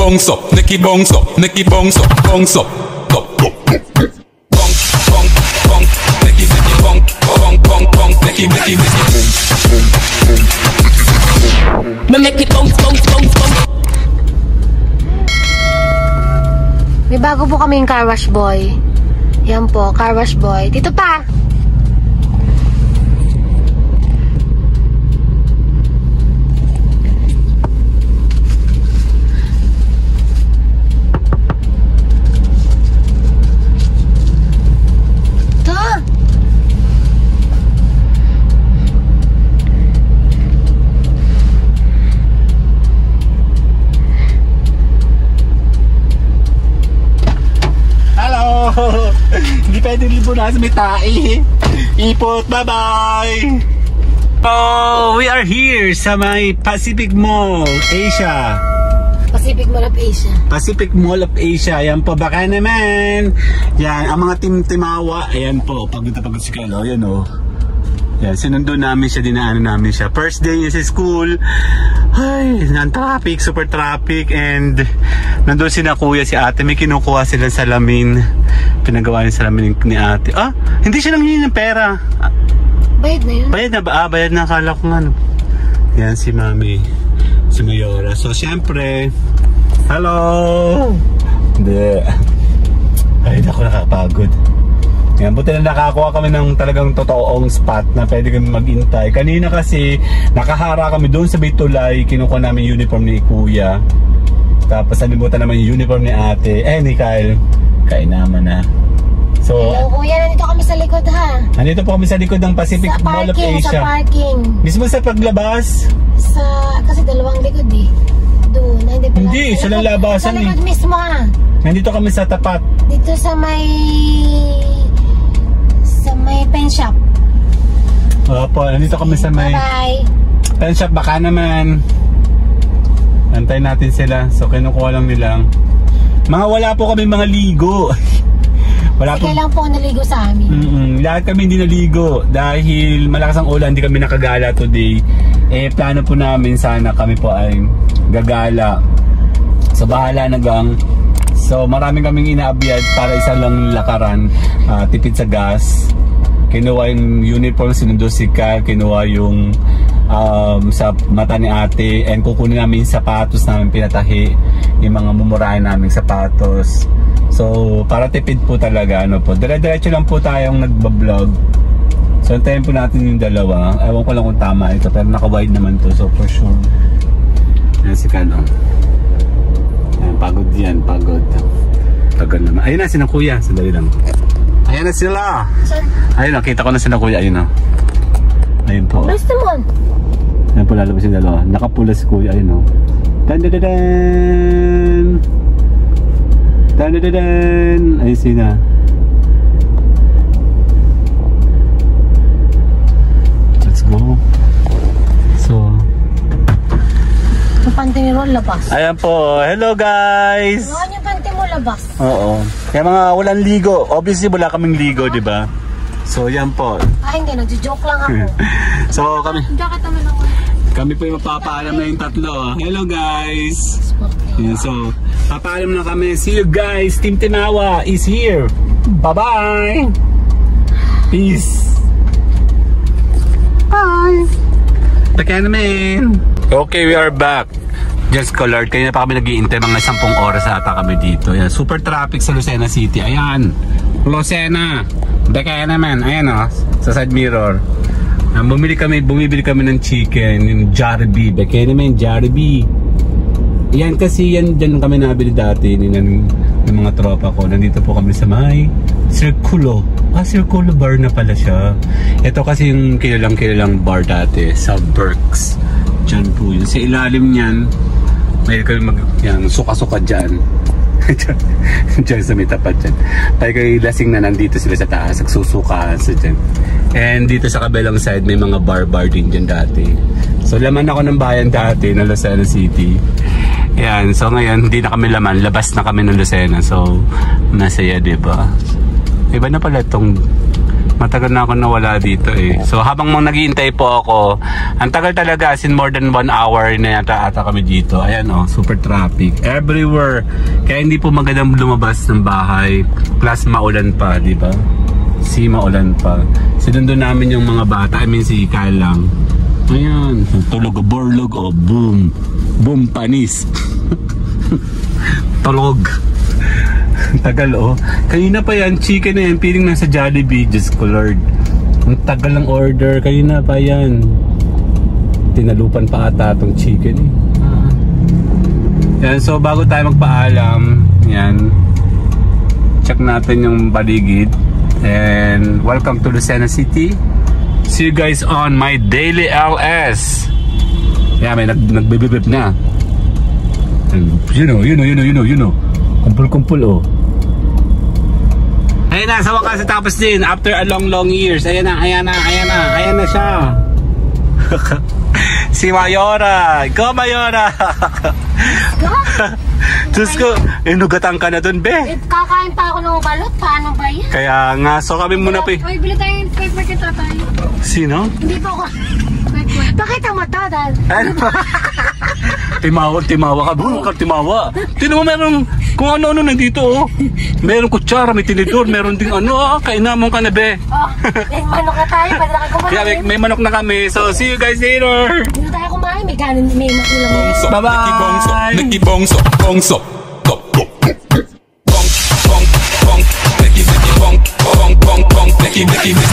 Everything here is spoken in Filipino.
bongso, neki bongso, neki bongso, bongso. Bong, bong, bong, neki bong, bong, bong, bong, neki bong, neki bong, bong, bong, bong. May bago po kaming car wash boy. Yan po, car wash boy. Dito pa. Hindi pwede libo na sa may tae. Ipot, bye-bye! Oh, we are here sa may Pacific Mall, Asia. Pacific Mall of Asia. Pacific Mall of Asia. Ayan po, baka naman. Yan, ang mga Thimawah. Ayan po, pagod na pagod si Carlo. Ayan o. Yan, sinundo namin siya, dinaanan namin siya. First day sa school. Ay, traffic, super traffic. And nandun si na kuya, si ate. May kinukuha sila sa salamin. Pinagawa niya salamin ni ate. Ah, hindi siya nanghingi ng pera. Bayad na yun? Bayad na ba? Ah, bayad na. Akala ko nga. Yan si mami. Si Mayora. So, syempre. Hello! Hindi. Ay, ako nakapagod. Yan, buti na nakakuha kami ng talagang totoong spot na pwede kami maghintay. Kanina kasi nakahara kami doon sa Bitulay, kinukuha namin uniform ni kuya. Tapos nalimutan naman yung uniform ni ate. Ni Kyle. Kain naman na. So, hello kuya, nandito kami sa likod ha. Nandito po kami sa likod ng Pacific Mall of Asia. Sa parking. Mismo sa paglabas? Kasi dalawang likod eh. Doon, hindi pala. Hindi, sa lalabasan eh. Sa likod mismo ha. Nandito kami sa tapat. Dito sa may pen shop. Opo, nandito kami sa may pen shop. Baka naman antayin natin sila. So kinukuha lang nila. Wala po kami mga ligo. Wala po. Kailan po naligo sa amin. Lahat kami hindi naligo dahil malakas ang ulan, hindi kami nakagala today. Plano po namin sana kami po ay gagala. So bahala na gang. So maraming kaming inaabiyad para isa lang lakaran, tipid sa gas. Kinuha yung uniform, sinundo si Kyle, kinuha yung sa mata ni ate, and kukunin namin yung sapatos namin, pinatahi yung mga mumurahin namin sapatos. So para tipid po talaga, ano po, dire-diretso lang po tayong nagbablog. So antayin po natin yung dalawa. Ewan ko lang kung tama ito, pero naka-wide naman to, so for sure. Ayan si Kyle. Ayan, pagod yan, pagod. Pagod naman. Ayun na, si kuya, sandali lang. Ayan na sila. Ayun, nakita ko na sila kuya. Ayun o. Ayun po. Basta mo. Ayun po, lalabas yung dalawa. Nakapula si kuya. Ayun o. Dan-dan-dan-dan! Dan-dan-dan-dan! Ayun sila. Let's go. So yung panty mo labas. ayan po. Hello guys! Ano yung panty mo labas? Oo. Kaya mga walang ligo. Obviously wala kaming ligo, di ba? So yan po. Hindi, nagjo-joke lang ako. So kami Jacket naman ako. Kami po yung mapapaalam na yung tatlo. Hello guys! Yeah, so papaalam na kami. See you guys! Team Thimawah is here! Bye-bye! Peace! Bye! Taka naman! Okay, we are back. Just colored. Kaya pa kami nag-iintay. Mga 10 oras ata kami dito. Ayan, super traffic sa Lucena City. Ayan. Lucena. Kaya naman. Ayan o. Sa side mirror. Bumibili kami ng chicken. Yung Jollibee. Kaya naman Jollibee. Yan kasi yan dyan kami nabili dati. Ng mga tropa ko. Nandito po kami sa may Circulo. Circulo bar na pala siya. Ito kasi yung kilalang bar dati. Sa Berks. Diyan po yun. Sa ilalim niyan, may kami suka-suka dyan. Diyan sa may tapat dyan. Tayo kayo lasing na nandito sila sa taas. Nagsusukaan sa dyan. And dito sa kabilang side, may mga bar din dyan dati. So laman ako ng bayan dati ng Lucena City. Yan. So ngayon, hindi na kami laman. Labas na kami ng Lucena. So, masaya diba? Iba na pala itong Matagal na ako nawala dito eh. So habang naghihintay po ako, ang tagal talaga, as in more than 1 hour na yata ata kami dito. Ayan oh, super traffic everywhere. Kaya hindi po magandang lumabas ng bahay. Plus maulan pa, di ba? Maulan pa. Sinundo namin yung mga bata. I mean si Kyle lang. Ayan, tulog o borlog o boom. Boom panis. Tulog. Tagal oh. Kanina pa yan, chicken na yan, piling nasa Jollibee. Just colored. Ang tagal ng order. Kanina pa yan. Tinalupan pa ata itong chicken eh. Yan, so bago tayo magpaalam, yan, check natin yung baligid. And welcome to Lucena City. See you guys on my daily LS. Yeah, may nagbibibib na. And you know. Kumpul-kumpul oh. Ayun na, sa wakas tapos din. After a long years. Ayan na siya. Si Mayora. Ikaw, Mayora. Diyos ko, inugatan ka na dun, be. Kakain pa ako ng balot. Paano ba yan? Kaya nga, so kami muna pa. Uy, bili tayo yung paper kita tayo. Sino? Hindi pa ako. Pakita mo to, Dad. Ano ba? Timawa ka. Bro, ka timawa. Tinan mo meron, kung ano-ano nandito oh. Meron kutsara, may tinidor, meron ding ano, kainamon ka na, be. Oh, may manok na tayo. Pwede na kayo kumain. Kaya may manok na kami. So, see you guys later. Hindi tayo kumain. May kanin, may makulang. Bongso, Bye-bye. Nakibongso, bongso. Bong, bong, bong, bong, bong, bong, bong, bong, bong, bong,